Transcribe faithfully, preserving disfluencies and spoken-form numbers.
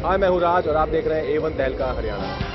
हाय, मैं हूँ राज और आप देख रहे हैं ए वन तहलका हरियाणा।